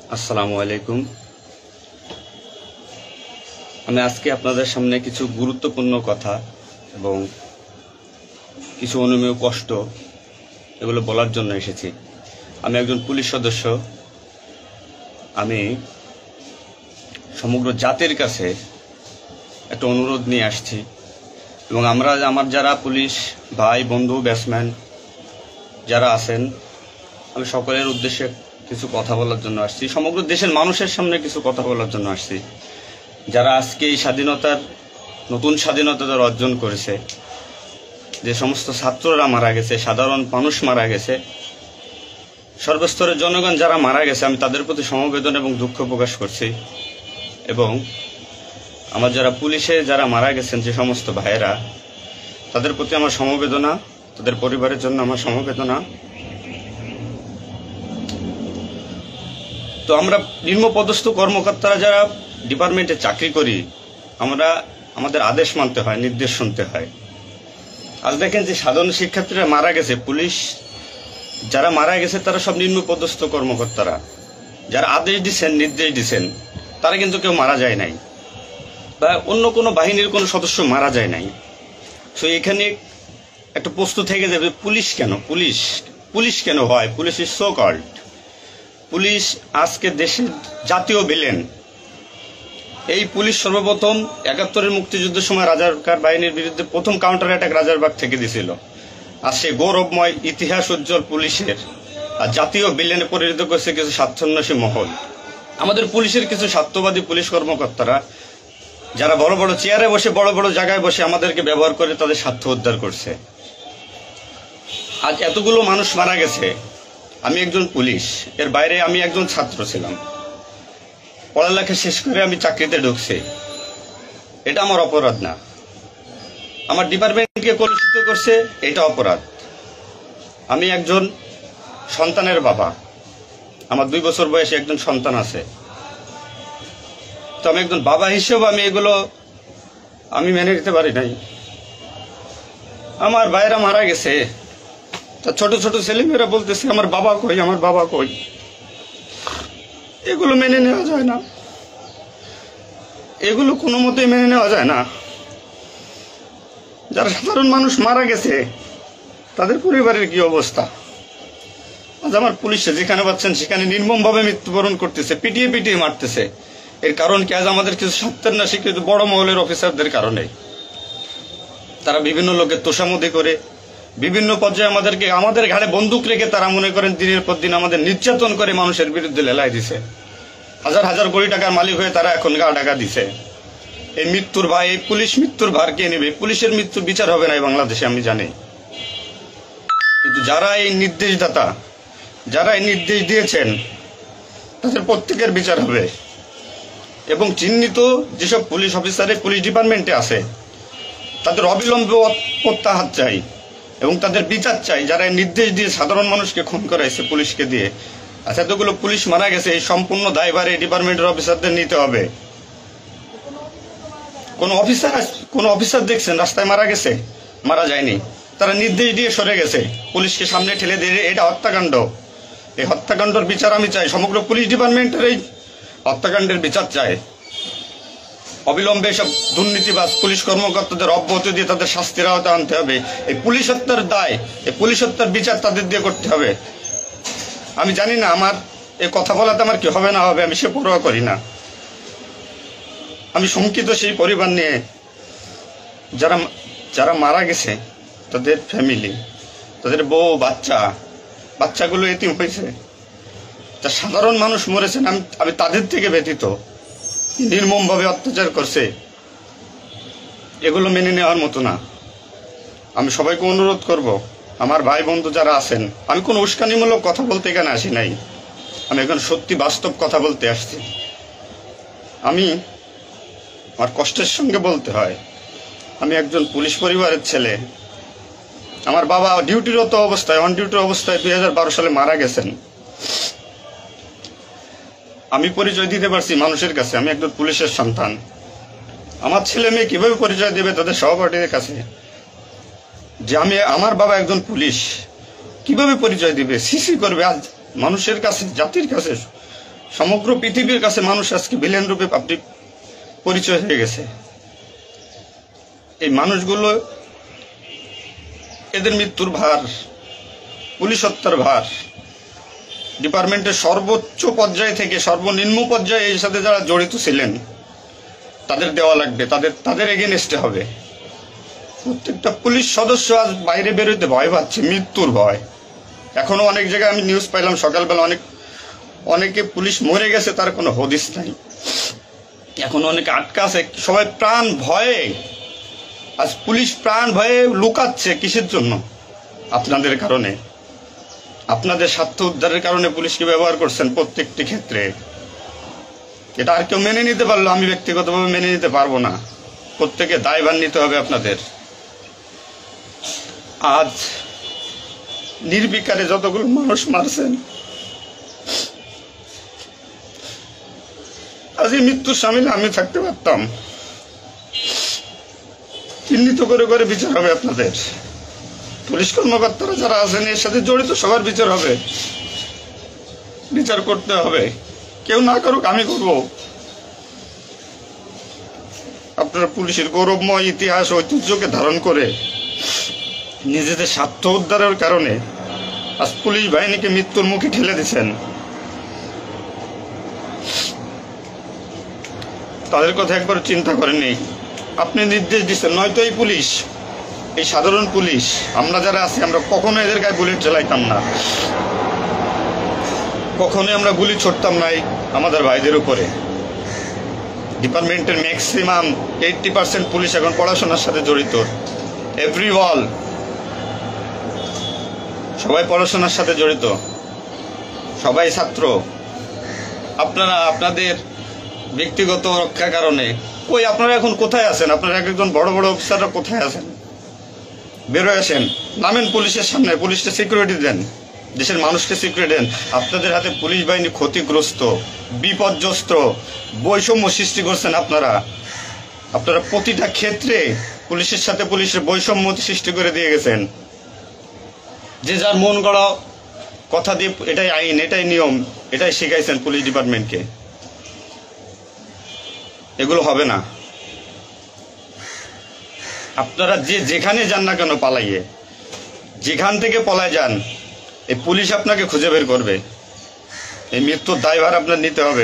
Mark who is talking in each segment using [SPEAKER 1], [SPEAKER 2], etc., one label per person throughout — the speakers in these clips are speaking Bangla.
[SPEAKER 1] আসসালামু আলাইকুম। আমি আজকে আপনাদের সামনে কিছু গুরুত্বপূর্ণ কথা এবং কিছু অনুমেয় কষ্ট এগুলো বলার জন্য এসেছি। আমি একজন পুলিশ সদস্য। আমি সমগ্র জাতির কাছে একটা অনুরোধ নিয়ে আসছি এবং আমার যারা পুলিশ ভাই বন্ধু ব্যাটসম্যান যারা আছেন, আমি সকলের উদ্দেশ্যে কিছু কথা বলার জন্য আসছি। সমগ্র দেশের মানুষের সামনে কিছু কথা বলার জন্য আসছি। যারা আজকে এই নতুন স্বাধীনতা যারা অর্জন করেছে, যে সমস্ত ছাত্ররা মারা গেছে, সাধারণ মানুষ মারা গেছে, সর্বস্তরের জনগণ যারা মারা গেছে, আমি তাদের প্রতি সমবেদনা এবং দুঃখ প্রকাশ করছি। এবং আমার যারা পুলিশে যারা মারা গেছেন যে সমস্ত ভাইয়েরা, তাদের প্রতি আমার সমবেদনা, তাদের পরিবারের জন্য আমার সমবেদনা। তো আমরা নিম্নপদস্থ কর্মকর্তারা যারা ডিপার্টমেন্টে চাকরি করি, আমাদের আদেশ মানতে হয়, নির্দেশ শুনতে হয়। আজ দেখেন যে সাধারণ শিক্ষার্থীরা মারা গেছে, পুলিশ যারা মারা গেছে তারা সব নিম্নপদস্থ কর্মকর্তারা, যারা আদেশ দিচ্ছেন নির্দেশ দিচ্ছেন, তারা কিন্তু কেউ মারা যায় নাই, বা অন্য কোনো বাহিনীর কোনো সদস্য মারা যায় নাই। তো এখানে একটা প্রশ্ন থেকে যাবে, পুলিশ কেন পুলিশ কেন হয়? Police is so called. Police আজকে দেশের জাতীয় ভিলেন। এই পুলিশ সর্বপ্রথম ৭১-এর মুক্তিযুদ্ধের সময় রাজাকার বাহিনীর বিরুদ্ধে প্রথম কাউন্টার অ্যাটাক রাজারবাগ থেকে দিছিল। আর সে গৌরবময় ইতিহাস উজ্জ্বল পুলিশের আর জাতীয় ভিলেনে পরিণত করছে কিছু স্বার্থান্বেষী মহল। আমাদের পুলিশের কিছু স্বার্থবাদী পুলিশ কর্মকর্তারা যারা বড় বড় চেয়ারে বসে, বড় বড় জায়গায় বসে আমাদেরকে ব্যবহার করে তাদের স্বার্থ উদ্ধার করছে। আজ এতগুলো মানুষ মারা গেছে। আমি একজন পুলিশ, এর বাইরে আমি একজন ছাত্র ছিলাম। পড়ালেখা শেষ করে আমি চাকরিতে ঢুকছি। এটা আমার অপরাধ না। আমার ডিপার্টমেন্টকে কলুষিত করছে, এটা অপরাধ। আমি একজন সন্তানের বাবা। আমার 2 বছর বয়সে একজন সন্তান আছে। তো আমি একজন বাবা হিসেবে আমি মেনে নিতে পারি নাই। আমার ভাইয়েরা মারা গেছে, তা ছোট ছোট ছেলেমেয়েরা বলতেছে আমার বাবা কই, আমার বাবা কই। এগুলো মেনে নেওয়া যায় না, এগুলো কোনো মতেই মেনে নেওয়া যায় না। যারা সাধারণ মানুষ মারা গেছে তাদের পরিবারের কি অবস্থা? আজ আমার পুলিশে যেখানে পাচ্ছেন সেখানে নির্মমভাবে মৃত্যুবরণ করতেছে, পিটিয়ে পিটিয়ে মারতেছে। এর কারণ কি? আজ আমাদের কিছু স্বার্থের না স্বীকৃত বড় মহলের অফিসারদের কারণে। তারা বিভিন্ন লোকের তোষামোদি করে বিভিন্ন পর্যায়ে আমাদের ঘাড়ে বন্দুক রেখে তারা মনে করেন দিনের পর দিন আমাদের নির্যাতন করে মানুষের বিরুদ্ধে লেলাই দিছে। হাজার হাজার কোটি টাকার মালিক হয়ে তারা এখন গা টাকা দিছে। এই মৃত্যুর ভাই, এই পুলিশ মৃত্যুর ভার কে নেবে? পুলিশের মৃত্যুর বিচার হবে না এই বাংলাদেশে, আমি জানি। কিন্তু যারা এই নির্দেশদাতা, যারা এই নির্দেশ দিয়েছেন, তাদের প্রত্যেকের বিচার হবে। এবং চিহ্নিত যেসব পুলিশ অফিসারে পুলিশ ডিপার্টমেন্টে আছে তাদের অবিলম্বে প্রত্যাহার চাই এবং তাদের বিচার চাই, যারা নির্দেশ দিয়ে সাধারণ মানুষকে খুন করাইছে পুলিশকে দিয়ে। আচ্ছা, এতগুলো পুলিশ মারা গেছে, এই সম্পূর্ণ দায়ভার এই ডিপার্টমেন্টের অফিসারদের নিতে হবে। কোন অফিসার দেখছেন রাস্তায় মারা গেছে? মারা যায়নি। তারা নির্দেশ দিয়ে সরে গেছে, পুলিশকে সামনে ঠেলে দিয়ে। এটা হত্যাকাণ্ড। এই হত্যাকাণ্ডের বিচার আমি চাই। সমগ্র পুলিশ ডিপার্টমেন্টের এই হত্যাকাণ্ডের বিচার চাই। অবিলম্বে সব দুর্নীতিবাজ পুলিশ কর্মকর্তাদের অব্যাহতি দিয়ে তাদের শাস্তির আওতায় আনতে হবে। এই পুলিশ হত্যার দায়, এই পুলিশ হত্যার বিচার তাদের দিয়ে করতে হবে। আমি জানি না আমার এই কথা বলাতে আমার কি হবে না হবে, আমি সে পরোয়া করি না। আমি শঙ্কিত সেই পরিবার নিয়ে, যারা মারা গেছে, তাদের ফ্যামিলি, তাদের বউ বাচ্চাগুলো এতিম হয়েছে। যা সাধারণ মানুষ মরেছেন, আমি তাদের থেকে ব্যতীত। নির্মমভাবে অত্যাচার করছে, এগুলো মেনে নেওয়ার মতো না। আমি সবাইকে অনুরোধ করব, আমার ভাই বন্ধু যারা আছেন, আমি কোনো উস্কানিমূলক কথা বলতে এখানে আসি নাই। আমি এখন সত্যি বাস্তব কথা বলতে আসছি। আমার কষ্টের সঙ্গে বলতে হয়, আমি একজন পুলিশ পরিবারের ছেলে। আমার বাবা ডিউটিরত অবস্থায়, অন ডিউটি অবস্থায় 2012 সালে মারা গেছেন। আমি পরিচয় দিতে পারছি মানুষের কাছে, আমি একজন পুলিশের সন্তান। আমার ছেলে মেয়ে কিভাবে পরিচয় দেবে তাদের সহপাঠীদের কাছে যে আমার বাবা একজন পুলিশ? কিভাবে পরিচয় দিবে? সিসি করবে? আজ মানুষের কাছে, জাতির কাছে সমগ্র পৃথিবীর কাছে মানুষ আজকে ভিলেন রূপে আপনি পরিচয় হয়ে গেছে। এই মানুষগুলো, এদের মৃত্যুর ভার, পুলিশ হত্যার ভার ডিপার্টমেন্টের সর্বোচ্চ পর্যায় থেকে সর্বনিম্ন পর্যায়ে এর সাথে যারা জড়িত ছিলেন তাদের দেওয়া লাগবে, তাদের এগেনস্টে হবে। প্রত্যেকটা পুলিশ সদস্য আজ বাইরে বেরোতে ভয় পাচ্ছে, মৃত্যুর ভয়। এখনো অনেক জায়গায় আমি নিউজ পাইলাম সকালবেলা, অনেকে পুলিশ মরে গেছে, তার কোনো হদিস নাই। এখন অনেকে আটকা আছে, সবাই প্রাণ ভয়ে, আজ পুলিশ প্রাণ ভয়ে লুকাচ্ছে। কিসের জন্য? আপনাদের কারণে, আপনাদের স্বার্থ উদ্ধারের কারণে পুলিশকে ব্যবহার করছেন প্রত্যেকটি ক্ষেত্রে। এটা আর কেউ মেনে নিতে পারলো, আমি ব্যক্তিগতভাবে মেনে নিতে পারবো না। প্রত্যেকে দায়ভার নিতে হবে আপনাদের। আজ নির্বিকারে যতগুলো মানুষ মারছেন, আজ এই মৃত্যুর সামিলে আমি থাকতে পারতাম। চিহ্নিত করে করে বিচার হবে আপনাদের। পুলিশ কর্মকর্তারা যারা আছেন এর সাথে জড়িত সবার বিচার হবে, বিচার করতে হবে। কেউ না করুক, আমি করব। আপনারা পুলিশের গৌরবময় ইতিহাস ঐতিহ্যকে ধারণ করে নিজেদের স্বার্থ উদ্ধারের কারণে আজ পুলিশ বাহিনীকে মৃত্যুর মুখে ঠেলে দিচ্ছেন। তাদের কথা একবার চিন্তা করেননি। আপনি নির্দেশ দিচ্ছেন, নয়তো এই পুলিশ, এই সাধারণ পুলিশ, আমরা যারা আছি, আমরা কখনো এদের গায়ে বুলেট চালাইতাম না, কখনোই আমরা গুলি ছড়তাম নাই আমাদের ভাইদের উপরে। ডিপার্টমেন্টের ম্যাক্সিমাম 80% পুলিশ এখন পড়াশোনার সাথে জড়িত। এভরি ওয়াল, সবাই পড়াশোনার সাথে জড়িত, সবাই ছাত্র। আপনারা আপনাদের ব্যক্তিগত রক্ষার কারণে ওই আপনারা এখন কোথায় আছেন? আপনারা একজন বড় বড় অফিসাররা কোথায় আছেন? বেরোয় আসেন, নামেন পুলিশের সামনে, পুলিশকে সিকিউরিটি দেন, দেশের মানুষকে সিকিউরিটি দেন। আপনাদের হাতে পুলিশ বাহিনী ক্ষতিগ্রস্ত, বিপর্যস্ত, বৈষম্য সৃষ্টি করছেন আপনারা। আপনারা প্রতিটা ক্ষেত্রে পুলিশের সাথে পুলিশের বৈষম্য সৃষ্টি করে দিয়ে গেছেন। যে যার মন গড়া কথা দিয়ে এটাই আইন, এটাই নিয়ম, এটাই শিখাইছেন পুলিশ ডিপার্টমেন্টকে। এগুলো হবে না। আপনারা যেখানে যান না কেন পালাইয়ে, যেখান থেকে পলায় যান, এই পুলিশ আপনাকে খুঁজে বের করবে। এই মৃত্যুর দায়ভার আপনার নিতে হবে।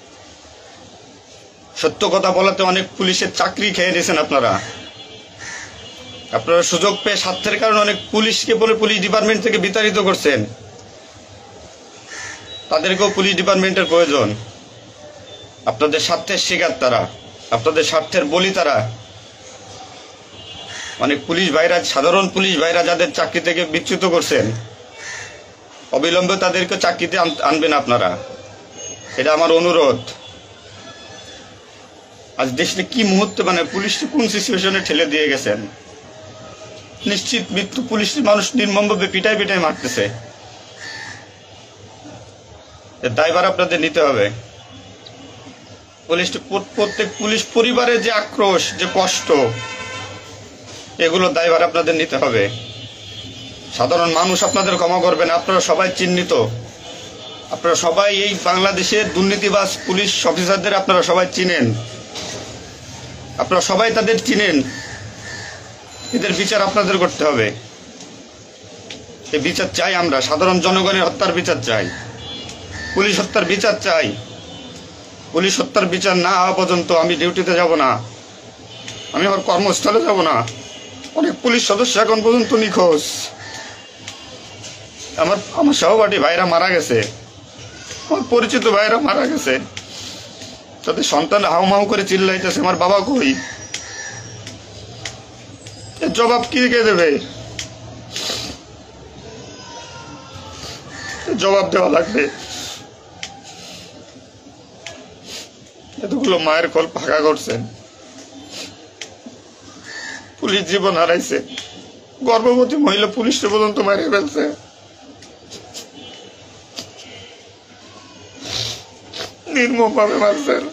[SPEAKER 1] সত্য কথা বলাতে অনেক পুলিশের চাকরি খেয়ে নিয়েছেন আপনারা। আপনারা সুযোগ পেয়ে স্বার্থের কারণে অনেক পুলিশকে বলে পুলিশ ডিপার্টমেন্ট থেকে বিতাড়িত করছেন। তাদেরকেও পুলিশ ডিপার্টমেন্টের প্রয়োজন। আপনাদের স্বার্থের শিকার তারা, আপনাদের স্বার্থের বলি তারা। অনেক পুলিশ ভাইরা, সাধারণ পুলিশ ভাইরা যাদের চাকরি থেকে বিচ্যুত করছেন, অবিলম্বে তাদেরকে চাকরিতে আনবেন আপনারা। এটা আমার অনুরোধ। আজ দেশে কি মুহূর্তে পুলিশকে কোন সিচুয়েশনে ঠেলে দিয়ে গেছেন। নিশ্চিত মৃত্যু, পুলিশ মানুষ নির্মমভাবে পিটাই পিটাই মারতেছে। এর দায়ভার আপনাদের নিতে হবে। প্রত্যেক পুলিশ পরিবারের যে আক্রোশ, যে কষ্ট, এগুলো দায়ভার আপনাদের নিতে হবে। সাধারণ মানুষ আপনাদের ক্ষমা করবেন। আপনারা সবাই চিহ্নিত, আপনারা সবাই এই বাংলাদেশের দুর্নীতিবাজ পুলিশ অফিসারদের আপনারা সবাই চিনেন, আপনারা সবাই তাদের চিনেন। এদের বিচার আপনাদের করতে হবে। এই বিচার চাই আমরা। সাধারণ জনগণের হত্যার বিচার চাই, পুলিশ হত্যার বিচার চাই। পুলিশ হত্যার বিচার না হওয়া পর্যন্ত আমি ডিউটিতে যাব না, আমি আমার কর্মস্থলে যাব না। অনেক পুলিশ সদস্য এখন পর্যন্ত নিখোঁজ। আমার সহপাঠী ভাইরা মারা গেছে, আমার পরিচিত ভাইরা মারা গেছে। তাদের সন্তান হাউমাউ করে চিল্লাইতেছে, আমার বাবা কই? এর জবাব কি কে দেবে? জবাব দেওয়া লাগবে। এতগুলো মায়ের কোল ফাঁকা করছেন, পুলিশ জীবন হারাইছে, গর্ভবতী মহিলা পুলিশে পর্যন্ত মারিয়ে ফেলছে। নির্মমভাবে মারছেন।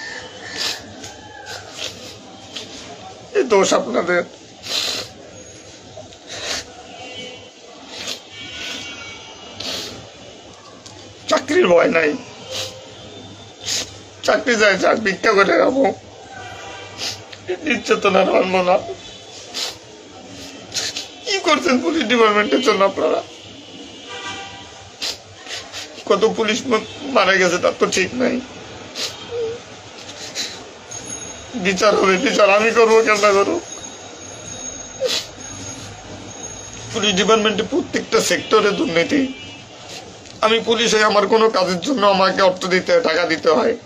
[SPEAKER 1] এই দোষ আপনাদের। চাকরির ভয় নাই,
[SPEAKER 2] চাকরি যায় যাক, ভিক্ষা করে খাবো, নির্যাতন আর মানবো না। কি করছেন পুলিশ ডিপার্টমেন্টের জন্য আপনারা? কত পুলিশ মারা গেছে তার তো ঠিক নাই। বিচার হবে, বিচার আমি করবো, কেমন করবো? পুলিশ ডিপার্টমেন্টে প্রত্যেকটা সেক্টরে দুর্নীতি। আমি পুলিশ হয়ে আমার কোনো কাজের জন্য আমাকে অর্থ দিতে হয়, টাকা দিতে হয়।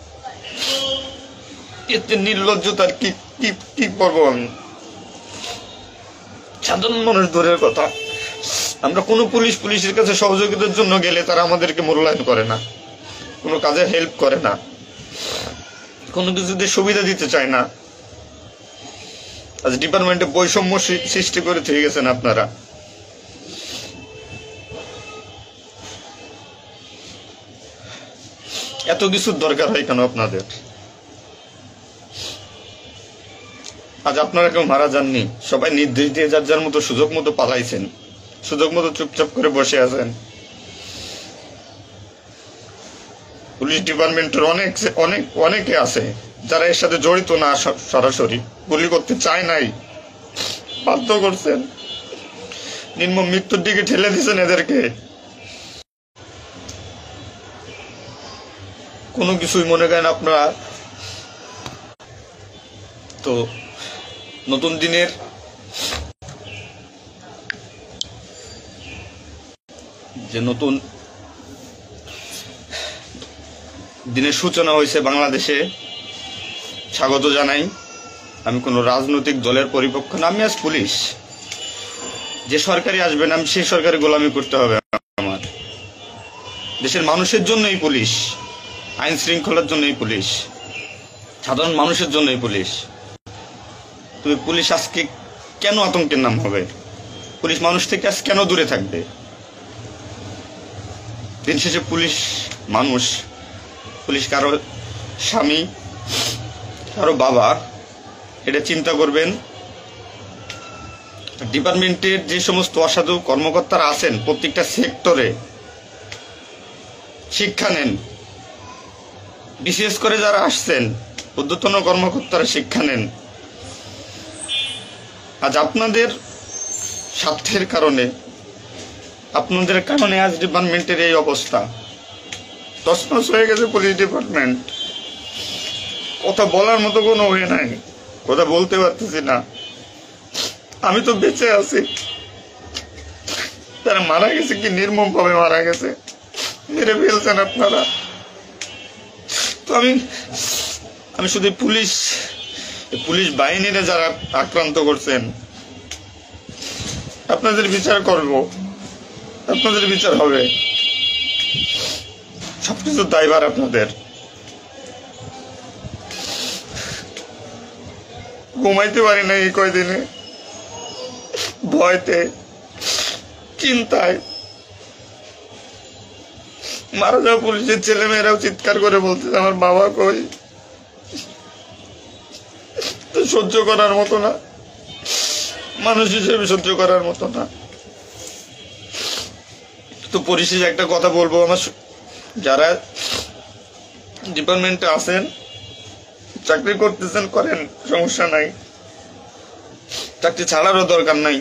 [SPEAKER 2] এতে নির্লজ্জতার কি কি কি করবো আমি? সাধারণ মানুষ দূরের কথা, আমরা কোনো পুলিশের কাছে সহযোগিতার জন্য গেলে তারা আমাদেরকে মূল্যায়ন করে না, কোনো কাজে হেল্প করে না, কোনো কিছুতে সুবিধা দিতে চায় না। আজ ডিপার্টমেন্টে বৈষম্য সৃষ্টি করে থেকে গেছেন আপনারা। এত কিছুর দরকার হয় কেন আপনাদের? আজ আপনারা কেউ মারা যাননি, সবাই নির্দেশ দিয়ে যার যার মতো সুযোগ মতো পালাইছেন, সুযোগ মতো চুপচাপ করে বসে আছেন। পুলিশ ডিপার্টমেন্টের অনেকে আছে যারা এর সাথে জড়িত না, সরাসরি গুলি করতে চায় নাই, বাধ্য করছেন, নির্মম মৃত্যুর দিকে ঠেলে দিয়েছেন এদেরকে। কোনো কিছুই মনে করেন আপনারা তো নতুন দিনের যে নতুন দিনের সূচনা হয়েছে বাংলাদেশে, স্বাগত জানাই। আমি কোনো রাজনৈতিক দলের পরিপক্ষ না, আমি আজ পুলিশ। যে সরকারি আসবেন আমি সেই সরকারি গোলামি করতে হবে আমার। দেশের মানুষের জন্যই পুলিশ, আইন শৃঙ্খলার জন্যই পুলিশ, সাধারণ মানুষের জন্যই পুলিশ। তুমি পুলিশ আজকে কেন আতঙ্কের নাম হবে? পুলিশ মানুষ থেকে আজ কেন দূরে থাকবে? দিন শেষে পুলিশ মানুষ, পুলিশ কারো স্বামী, কারো বাবা, এটা চিন্তা করবেন। ডিপার্টমেন্টের যে সমস্ত অসাধু কর্মকর্তারা আছেন প্রত্যেকটা সেক্টরে শিক্ষা নেন, বিশেষ করে যারা আসছেন ঊর্ধ্বতন কর্মকর্তারা শিক্ষা নেন। আজ আপনাদের স্বার্থের কারণে, আপনাদের কারণে আজ ডিপার্টমেন্টের এই অবস্থা, তছনছ হয়ে গেছে পুলিশ ডিপার্টমেন্ট। কথা বলার মতো কোনো ওয়ে নাই, কথা বলতে পারতেছি না। আমি তো বেঁচে আছি, তারা মারা গেছে, কি নির্মম ভাবে মারা গেছে, মেরে ফেলছেন আপনারা। তো আমি শুধু পুলিশ বাহিনীরা যারা আক্রান্ত করছেন আপনাদের বিচার করব, আপনাদের বিচার হবে। সবকিছু দায়ভার আপনাদের। ঘুমাইতে পারি না এই কয়দিনে, ভয়তে, চিন্তায়। মারা যাওয়া পুলিশের ছেলেমেয়েরাও চিৎকার করে বলছে আমার বাবা কই। তো সহ্য করার মতো না, মানুষ হিসেবে সহ্য করার মতো না। তো পরিশেষে একটা কথা বলবো, আমার যারা ডিপার্টমেন্টে আছেন, চাকরি করতেছেন করেন, সমস্যা নাই, চাকরি ছাড়ারও দরকার নাই।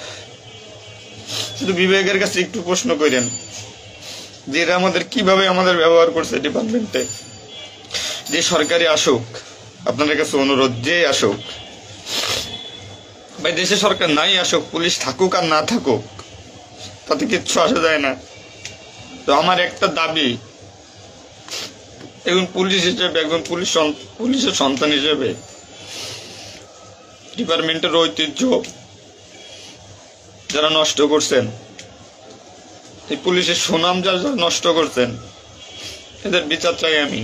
[SPEAKER 2] শুধু বিবেকের কাছে একটু প্রশ্ন করেন যে এরা আমাদের কিভাবে আমাদের ব্যবহার করছে ডিপার্টমেন্টে। যে সরকারি আসুক, আপনাদের কাছে অনুরোধ, যে আসুক ভাই, দেশে সরকার নাই আসুক, পুলিশ থাকুক আর না থাকুক তাতে কিচ্ছু আসা যায় না। তো আমার একটা দাবি, একজন পুলিশ হিসেবে, একজন পুলিশের সন্তান হিসেবে, ডিপার্টমেন্টের ঐতিহ্য যারা নষ্ট করছেন, এই পুলিশের সুনাম যারা নষ্ট করছেন, এদের বিচার চাই আমি,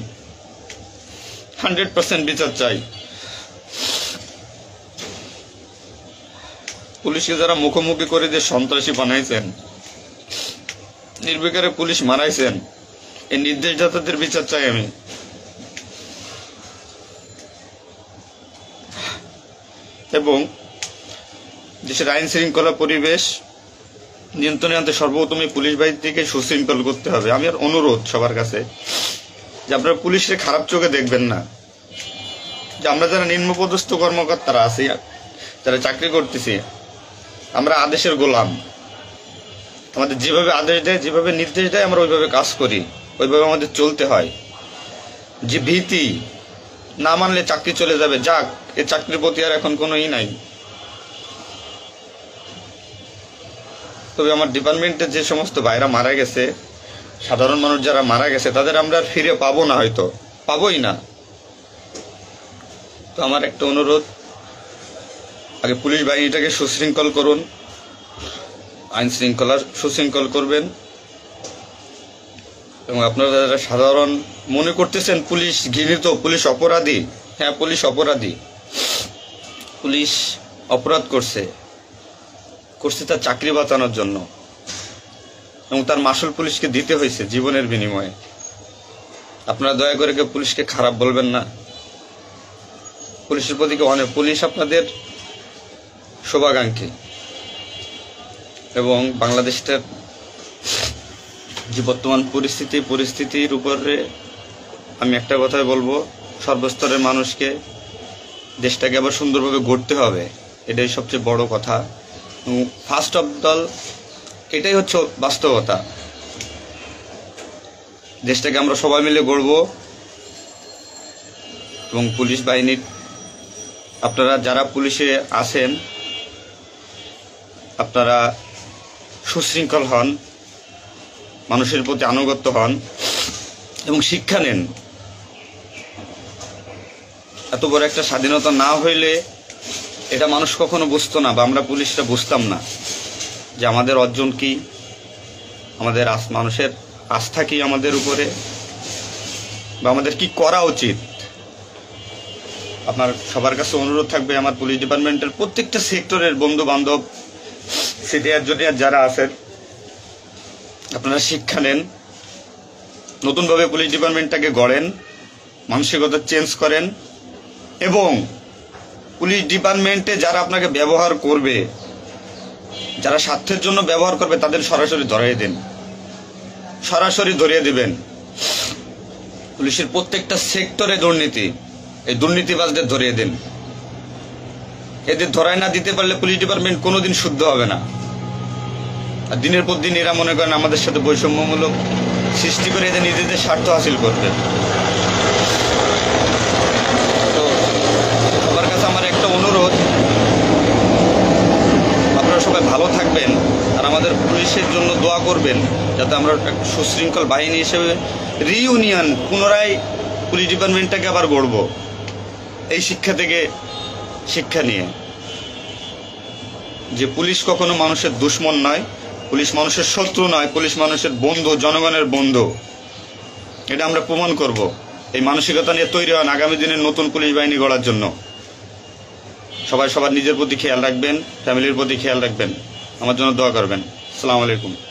[SPEAKER 2] 100% বিচার চাই। পুলিশকে যারা মুখোমুখি করে যে সন্ত্রাসী বানাইছেন, নির্বিকারে পুলিশ মারাইছেন, এই নির্দেশদাতাদের বিচার চাই আমি। এবং দেশের আইন শৃঙ্খলা পরিবেশ নিয়ন্ত্রণে আনতে সর্বপ্রথমে পুলিশ বাহিনীকে সুশৃঙ্খল করতে হবে। আমি আর অনুরোধ সবার কাছে, যে আপনারা পুলিশে খারাপ চোখে দেখবেন না, যে আমরা যারা নিম্নপদস্থ কর্মকর্তারা আছি, যারা চাকরি করতেছি, আমরা আদেশের গোলাম। আমাদের যেভাবে আদেশ দেয়, যেভাবে নির্দেশ দেয়, আমরা ওইভাবে কাজ করি, ওইভাবে আমাদের চলতে হয়। যে ভীতি, না মানলে চাকরি চলে যাবে, যাক, এ চাকরির প্রতি আর এখন কোনো নাই। তবে আমার ডিপার্টমেন্টে যে সমস্ত ভাইরা মারা গেছে, সাধারণ মানুষ যারা মারা গেছে, তাদের আমরা আর ফিরে পাবো না, হয়তো পাবোই না। তো আমার একটা অনুরোধ, আগে পুলিশ বাহিনীটাকে সুশৃঙ্খল করুন, আইন শৃঙ্খলা সুশৃঙ্খল করবেন। এবং আপনারা যারা সাধারণ মনে করতেছেন পুলিশ ঘৃণিত, পুলিশ অপরাধী, হ্যাঁ পুলিশ অপরাধী, পুলিশ অপরাধ করছে তার চাকরি বাঁচানোর জন্য, এবং তার মাসুল পুলিশকে দিতে হয়েছে জীবনের বিনিময়ে। আপনারা দয়া করে কেউ পুলিশকে খারাপ বলবেন না। পুলিশের প্রতি অনেক, পুলিশ আপনাদের শুভাকাঙ্ক্ষী। এবং বাংলাদেশটার যে বর্তমান পরিস্থিতির উপরে আমি একটা কথাই বলবো, সর্বস্তরের মানুষকে, দেশটাকে আবার সুন্দরভাবে গড়তে হবে, এটাই সবচেয়ে বড় কথা। ফার্স্ট অফ অল এটাই হচ্ছে বাস্তবতা। দেশটাকে আমরা সবাই মিলে গড়ব। এবং পুলিশ বাহিনীর আপনারা যারা পুলিশে আছেন, আপনারা সুশৃঙ্খল হন, মানুষের প্রতি আনুগত্য হন এবং শিক্ষা নেন। এত বড় একটা স্বাধীনতা না হইলে এটা মানুষ কখনো বুঝতো না, বা আমরা পুলিশরা বুঝতাম না যে আমাদের অর্জন কি, আমাদের মানুষের আস্থা কি আমাদের উপরে, বা আমাদের কি করা উচিত। আপনার সবার কাছে অনুরোধ থাকবে, আমার পুলিশ ডিপার্টমেন্টের প্রত্যেকটা সেক্টরের বন্ধু বান্ধব, সিনিয়র জুনিয়র যারা আছেন, আপনারা শিক্ষা নেন, নতুনভাবে পুলিশ ডিপার্টমেন্টটাকে গড়েন, মানসিকতা চেঞ্জ করেন। এবং পুলিশ ডিপার্টমেন্টে যারা আপনাকে ব্যবহার করবে, যারা স্বার্থের জন্য ব্যবহার করবে, তাদের সরাসরি ধরিয়ে দিবেন। পুলিশের প্রত্যেকটা সেক্টরে দুর্নীতি, এই দুর্নীতিবাজদের ধরিয়ে দিন। এদের ধরায় না দিতে পারলে পুলিশ ডিপার্টমেন্ট কোনোদিন শুদ্ধ হবে না। আর দিনের পর দিন এরা মনে করেন আমাদের সাথে বৈষম্যমূলক সৃষ্টি করে এদের নিজেদের স্বার্থ হাসিল করবে। তো সবার কাছে আমার একটা অনুরোধ, আপনারা সবাই ভালো থাকবেন আর আমাদের পুলিশের জন্য দোয়া করবেন, যাতে আমরা একটা সুশৃঙ্খল বাহিনী হিসেবে রিইউনিয়ন, পুনরায় পুলিশ ডিপার্টমেন্টটাকে আবার গড়ব, এই শিক্ষা থেকে শিক্ষা নিয়ে, যে পুলিশ কখনো মানুষের দুশ্মন নয়, পুলিশ মানুষের শত্রু নয়, পুলিশ মানুষের বন্ধু, জনগণের বন্ধু। এটা আমরা প্রমাণ করব। এই মানসিকতা নিয়ে তৈরি হন আগামী দিনের নতুন পুলিশ বাহিনী গড়ার জন্য। সবাই সবার নিজের প্রতি খেয়াল রাখবেন, ফ্যামিলির প্রতি খেয়াল রাখবেন, আমার জন্য দোয়া করবেন। আসসালামু আলাইকুম।